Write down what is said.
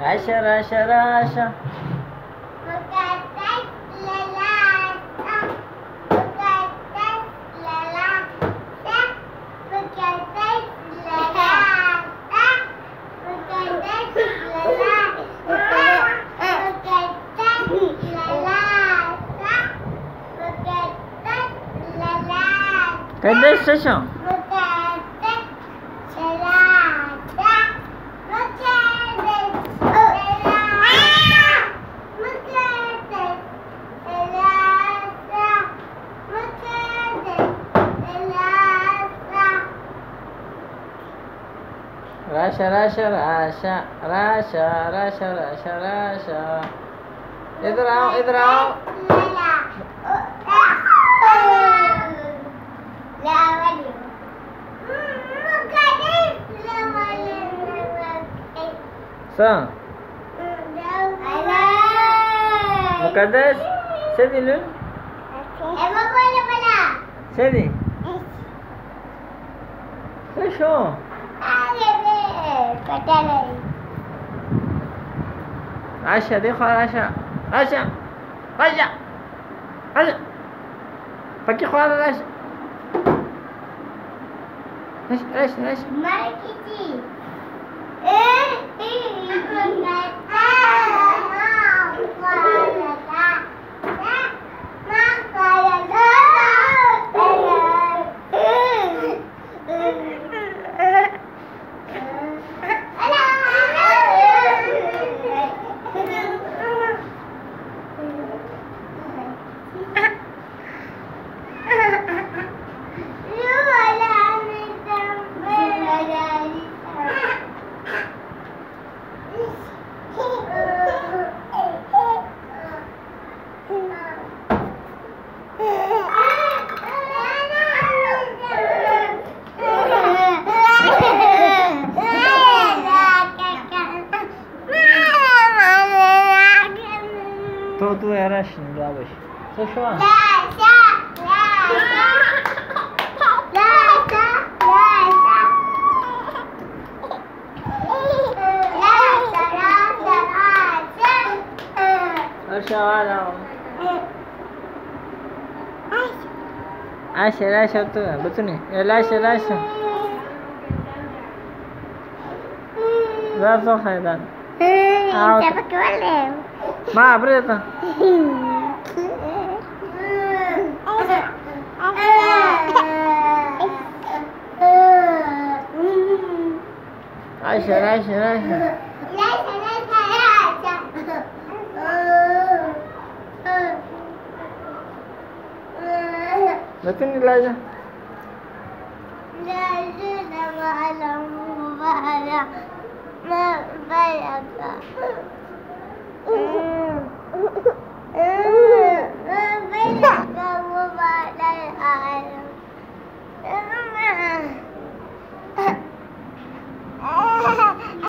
راشا راشا راشا. قديش شو؟ راشا راشا راشا راشا راشا راشا راشا. इधर आओ इधर आओ. Sağ. Mukaddes. Sedi lun. Sedi. Şo. Aşağı देखो aşağı. Aşağı. Aşağı. Aşağı. Pakai kuala aşağı. Aşağı aşağı. Markiti. Tu eras nublados. Co šlo? Aşağı aşağı tu, betul ni? Aşağı aşağı. Berapa khairan? Siapa keluar? Ma, berita. Aşağı aşağı aşağı. Betul ni Laja? Laja nama alam mubarak. Mubarak.